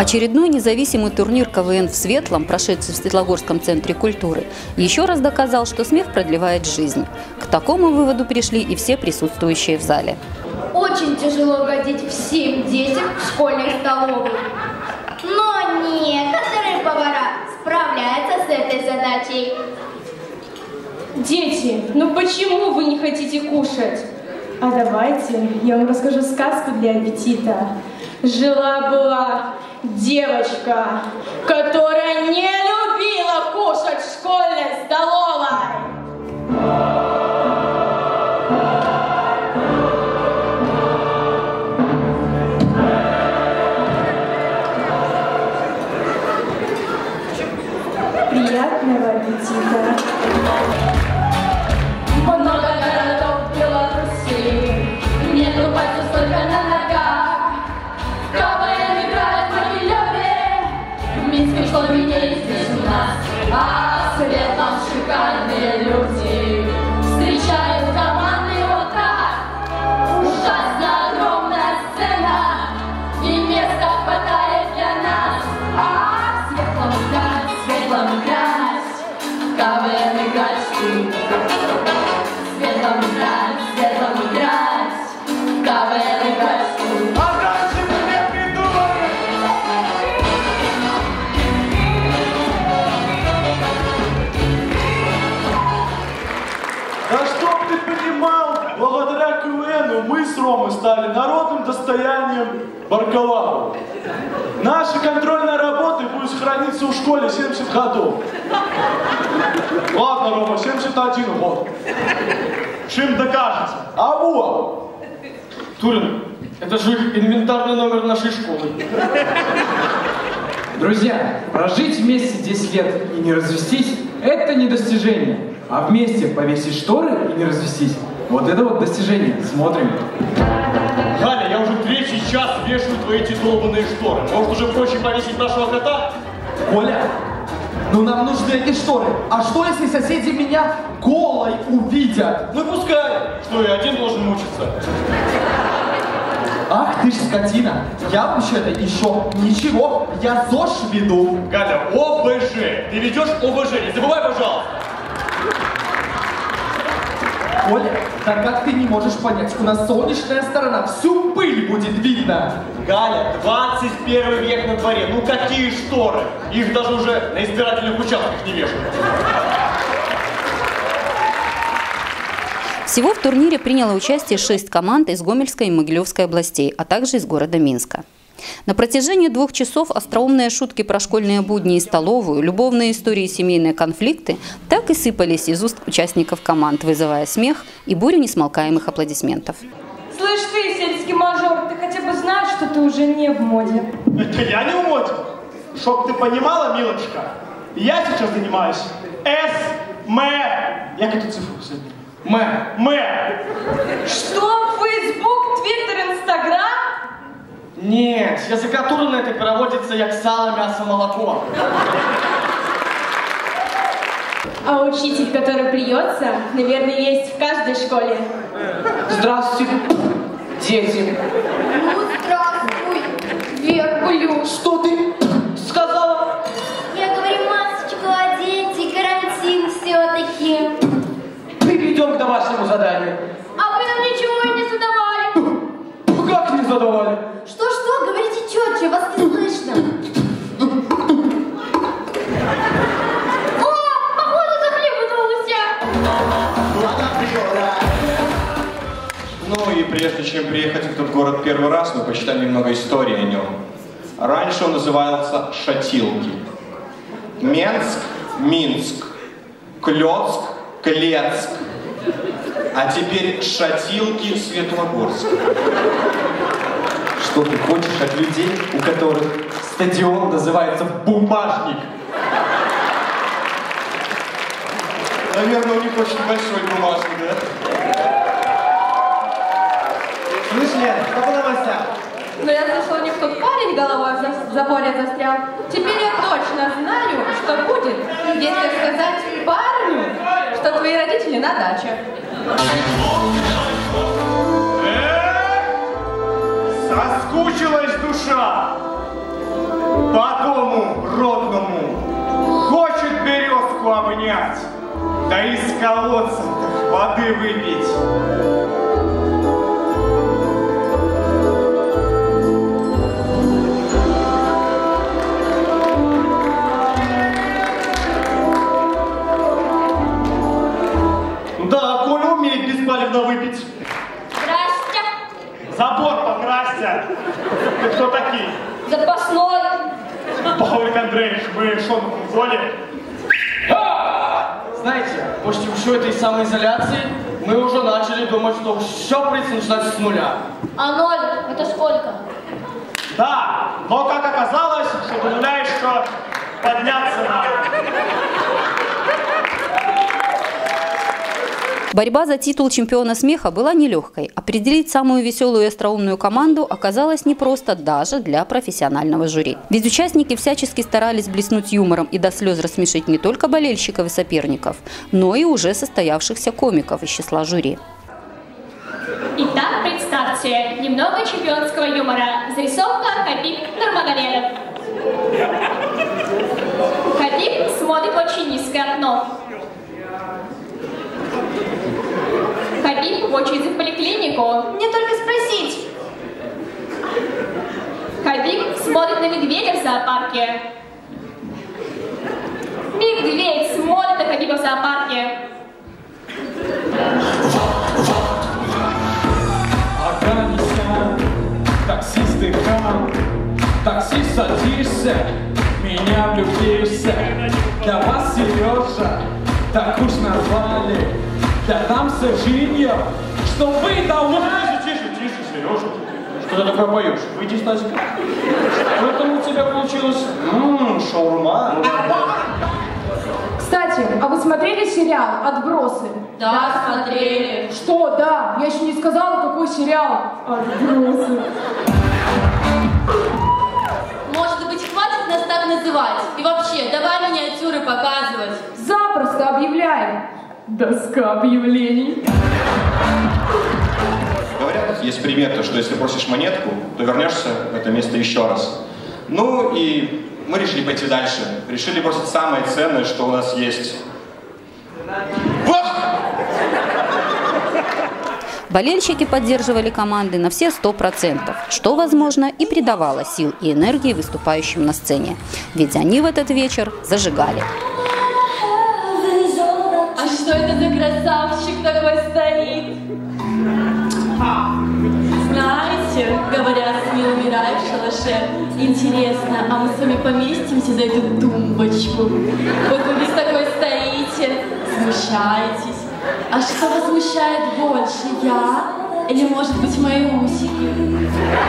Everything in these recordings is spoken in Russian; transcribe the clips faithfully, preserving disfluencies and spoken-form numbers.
Очередной независимый турнир ка вэ эн в Светлом, прошедший в Светлогорском центре культуры, еще раз доказал, что смех продлевает жизнь. К такому выводу пришли и все присутствующие в зале. Очень тяжело годить всем детям в школьной столовой. Но некоторые повара справляются с этой задачей. Дети, ну почему вы не хотите кушать? А давайте я вам расскажу сказку для аппетита. Жила-была девочка, которая не любила кушать в школьной столовой. Приятного аппетита! Много городов в Беларуси, нету пальцев только на ногах. В ка вэ эн играют в Могилеве, в Минске, что в Мине, здесь у нас. А в Светлом шикарные люди встречают команды вот так. Ужасно огромная сцена, и места хватает для нас. А в Светлом играть, в Светлом играть, в ка вэ эн играть всю. Светлом играть, светлом играть, в ка вэ эн играть всю. А раньше мы не придумали! Да чтоб ты понимал, благодаря ка вэ эну мы с Ромой стали народным достоянием Баркового. Наши контрольные работы будут храниться в школе семьдесят годов. Ладно, Рома, семьдесят один год. Чем докажете? А вот! Турин, это же инвентарный номер нашей школы. Друзья, прожить вместе десять лет и не развестись – это не достижение. А вместе повесить шторы и не развестись – вот это вот достижение. Смотрим. Галя, я уже третий час вешаю твои эти долбанные шторы. Может, уже проще повесить нашего кота? Коля, ну нам нужны эти шторы. А что, если соседи меня голой увидят? Ну пускай. Что, я один должен мучиться? Ах ты ж скотина. Я вообще-то еще ничего. Я ЗОЖ веду. Галя, о бэ жэ. Ты ведешь о бэ жэ. Не забывай, пожалуйста. Коля, так как ты не можешь понять, у нас солнечная сторона, всю пыль будет видно. Галя, двадцать первый век на дворе. Ну какие шторы? Их даже уже на избирательных участках не вешают. Всего в турнире приняло участие шесть команд из Гомельской и Могилевской областей, а также из города Минска. На протяжении двух часов остроумные шутки про школьные будни и столовую, любовные истории и семейные конфликты так и сыпались из уст участников команд, вызывая смех и бурю несмолкаемых аплодисментов. Слышь ты, сельский мажор, ты хотя бы знаешь, что ты уже не в моде? Это я не в моде. Чтоб ты понимала, милочка, я сейчас занимаюсь эс эм э. Я эту цифру сегодня. Мэ. Мэ. Что? Фейсбук, Твиттер, Инстаграм? Нет, языкатура на это переводится як сало, мясо, молоко. А учитель, который плюется, наверное, есть в каждой школе. Здравствуйте, дети. Ну, здравствуй, Верблюд. Что ты сказала? Я говорю, масочку оденьте, карантин все-таки. Перейдем к домашнему заданию. А вы нам ничего и не задавали. Как не задавали? Что-что? Говорите четче, вас не слышно. О, походу захлебнулся. Ну и прежде чем приехать в этот город первый раз, мы почитали немного истории о нем. Раньше он назывался Шатилки. Менск, Минск, Клёцк, Клецк. А теперь Шатилки, Светлогорск. Что ты хочешь от людей, у которых стадион называется «Бумажник»? Наверное, у них очень большой бумажник, да? Слышь, Лен, что по новостям? Но я слышала, у них тут парень головой в заборе застрял. Теперь я точно знаю, что будет, если сказать парню, что твои родители на даче. Соскучилась душа. по дому родному хочет березку обнять, да из колодца воды выпить. Да, Коля умеет беспалевно выпить. Здрасте. Забор покрасьте. Вы кто такие? Запасной. Павлик Андреевич, вы что, в зоне? Знаете, после всей этой самоизоляции мы уже начали думать, что все придется начинать с нуля. А ноль это сколько? Да, но как оказалось, что до нуля еще подняться надо. Борьба за титул чемпиона смеха была нелегкой. Определить самую веселую и остроумную команду оказалось непросто даже для профессионального жюри. Ведь участники всячески старались блеснуть юмором и до слез рассмешить не только болельщиков и соперников, но и уже состоявшихся комиков из числа жюри. Итак, представьте, немного чемпионского юмора. Зарисовка Хабиб Нурмагомедов. Хабиб смотрит в очень низкое окно. Хабиб в очереди в поликлинику. Мне только спросить. Хабиб смотрит на медведя в зоопарке. Медведь смотрит на Хабиба в зоопарке. Афганистан, таксисты хам, таксист садишься, меня влюбишься. Для вас, Сережа, так уж назвали. Для там Сержинья, что вы давно... Тише, тише, тише, Сережа. Что ты такое поешь? Выйди из тазика. Что там у тебя получилось? Ммм, шаурма. Кстати, а вы смотрели сериал «Отбросы»? Да, смотрели. Что, да? Я еще не сказала, какой сериал «Отбросы». Может быть, хватит нас так называть? И вообще, давай миниатюры показывать. Запросто объявляем. Доска объявлений. Говорят, есть примета, что если бросишь монетку, то вернешься в это место еще раз. Ну и мы решили пойти дальше. Решили бросить самое ценное, что у нас есть. Болельщики поддерживали команды на все сто процентов, что, возможно, и придавало сил и энергии выступающим на сцене. Ведь они в этот вечер зажигали. А что это за красавчик такой стоит? Знаете, говорят, не умирай в шалаше. Интересно, а мы с вами поместимся за эту тумбочку? Вот вы без такой стоите, смущаетесь. А что вас смущает больше, я или, может быть, мои усики?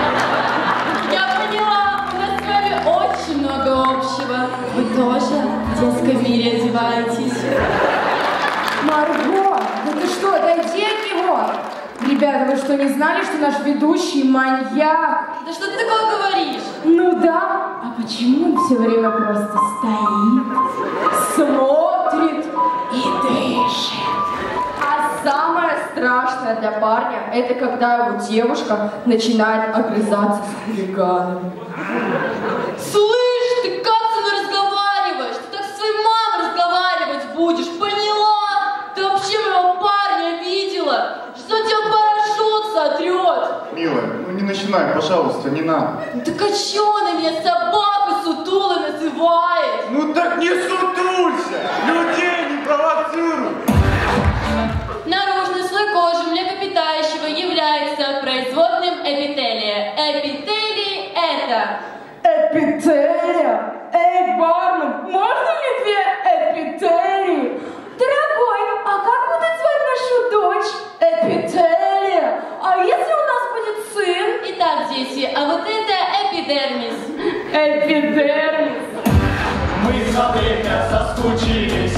Я поняла, у нас с вами очень много общего. Вы тоже в детском мире одеваетесь. Марго, да ты что, дойди от него! Ребята, вы что, не знали, что наш ведущий маньяк? Да что ты такое говоришь? Ну да, а почему он все время просто стоит, смотрит и дышит? А самое страшное для парня, это когда его девушка начинает огрызаться с хулиганом. Слышь, ты как со мной разговариваешь? Ты так со своей мамой разговаривать будешь, поняла? Ты вообще моего парня видела? Что тебя парашют сотрет? Милая, ну не начинай, пожалуйста, не надо. Так а чё он на меня собаку сутулой называет? Ну так не сутулься! Людей не провоцируй! Наружный слой кожи млекопитающего является производным эпителия. Эпителий это... Эпителия? Эй, бармен, можно ли две эпителии? Дорогой, а как будут звать нашу дочь? Эпителия. А если у нас будет сын? Итак, дети, а вот это эпидермис. Эпидермис. Мы за время соскучились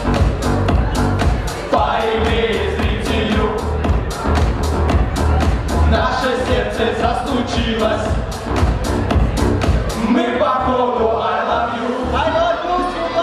по игре зрителю. Наше сердце застучилось. Мы походу I love you. I love you.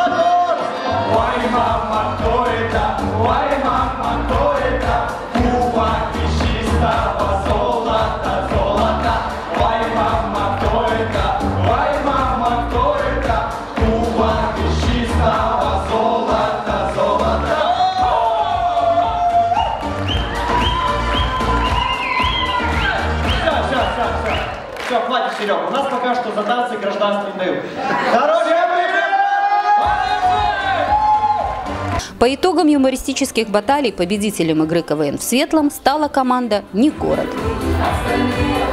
давайте, Серега, у нас пока что за танцы гражданство не дают. По итогам юмористических баталий победителем игры КВН в Светлом стала команда «Не город».